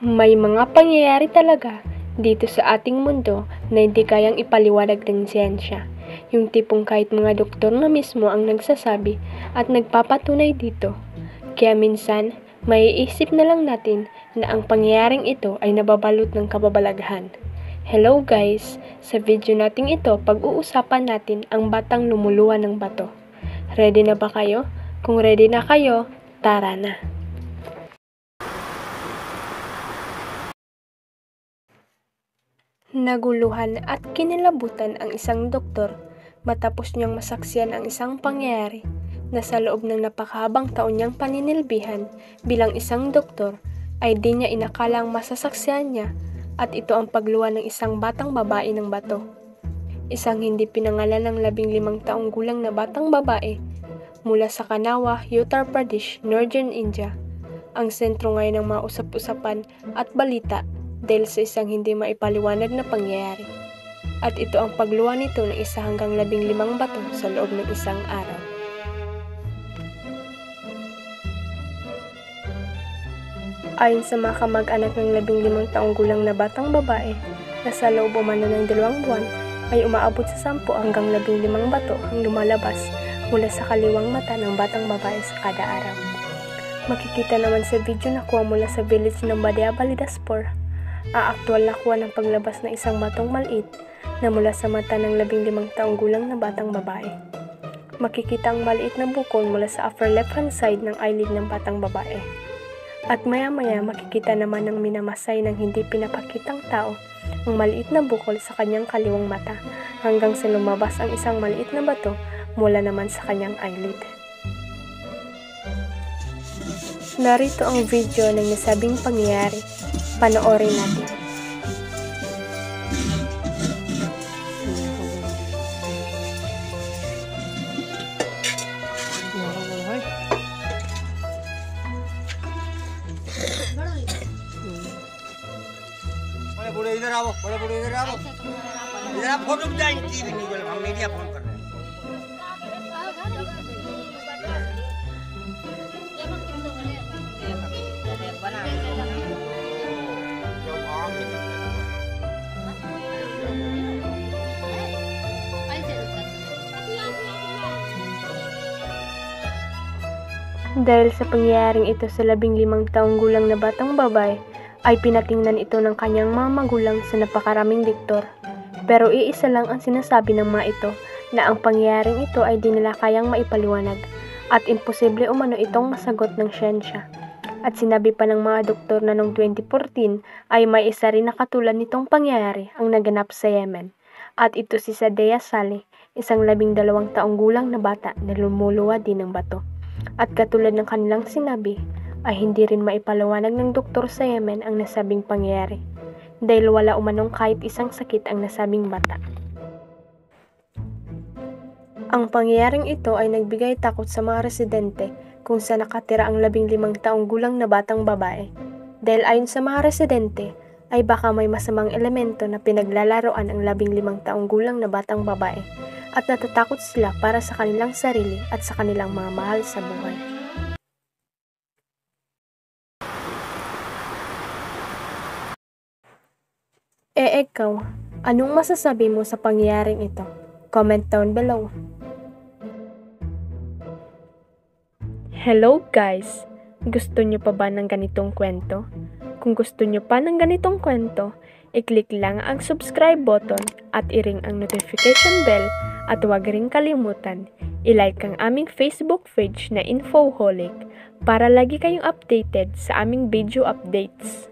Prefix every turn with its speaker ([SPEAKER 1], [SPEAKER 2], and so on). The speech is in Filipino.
[SPEAKER 1] May mga pangyayari talaga dito sa ating mundo na hindi kayang ipaliwanag ng siyensya. Yung tipong kahit mga doktor na mismo ang nagsasabi at nagpapatunay dito. Kaya minsan, maiisip na lang natin na ang pangyayaring ito ay nababalot ng kababalaghan. Hello guys! Sa video nating ito, pag-uusapan natin ang batang lumuluwan ng bato. Ready na ba kayo? Kung ready na kayo, tara na! Naguluhan at kinilabutan ang isang doktor matapos niyang masaksiyan ang isang pangyayari na sa loob ng napakahabang taon niyang paninilbihan bilang isang doktor ay di niya inakalang masasaksiyan niya at ito ang pagluwa ng isang batang babae ng bato. Isang hindi pinangalan ng 15 taong gulang na batang babae mula sa Kanawha, Uttar Pradesh, Northern India. Ang sentro ngayon ng mga usap-usapan at balita dahil sa isang hindi maipaliwanag na pangyayari. At ito ang pagluwa nito ng 1 hanggang 15 bato sa loob ng isang araw. Ayon sa mga kamag-anak ng 15 taong gulang na batang babae na sa loob umano ng 2 buwan ay umaabot sa 10 hanggang 15 bato ang lumalabas mula sa kaliwang mata ng batang babae sa kada araw. Makikita naman sa video na kuha mula sa village ng Badia Balidaspur ang aktwal na kuha ng paglabas ng isang batong maliit na mula sa mata ng 15 taong gulang na batang babae. Makikita ang maliit na bukol mula sa upper left hand side ng eyelid ng batang babae. At maya-maya makikita naman ng minamasay ng hindi pinapakitang tao ang maliit na bukol sa kanyang kaliwang mata hanggang sa lumabas ang isang maliit na bato mula naman sa kanyang eyelid. Narito ang video ng nasabing pangyayari. Panoorin natin.
[SPEAKER 2] बड़े बूढ़े इधर आओ, बड़े बूढ़े इधर आओ। इधर आप फोटो खिंचाएंगे, टीवी नहीं बोले, हम मीडिया फोन कर रहे हैं।
[SPEAKER 1] Dahil sa pangyayaring ito sa 15 taong gulang na batang babae, ay pinatingnan ito ng kanyang mga magulang sa napakaraming doktor. Pero iisa lang ang sinasabi ng mga ito na ang pangyayaring ito ay di nila kayang maipaliwanag at imposible umano itong masagot ng siyensya. At sinabi pa ng mga doktor na noong 2014 ay may isa rin na katulad nitong pangyayari ang naganap sa Yemen. At ito si Sadia Saleh, isang 12 taong gulang na bata na lumuluwa din ng bato. At katulad ng kanilang sinabi, ay hindi rin maipaliwanag ng doktor sa Yemen ang nasabing pangyayari dahil wala umanong kahit isang sakit ang nasabing bata. Ang pangyayaring ito ay nagbigay takot sa mga residente kung saan nakatira ang 15 taong gulang na batang babae dahil ayon sa mga residente ay baka may masamang elemento na pinaglalaroan ang 15 taong gulang na batang babae at natatakot sila para sa kanilang sarili at sa kanilang mga mahal sa buhay. Ikaw, anong masasabi mo sa pangyayaring ito? Comment down below. Hello guys! Gusto nyo pa ba ng ganitong kwento? Kung gusto nyo pa ng ganitong kwento, i-click lang ang subscribe button at i-ring ang notification bell at huwag ring kalimutan, i-like ang aming Facebook page na Infoholic para lagi kayong updated sa aming video updates.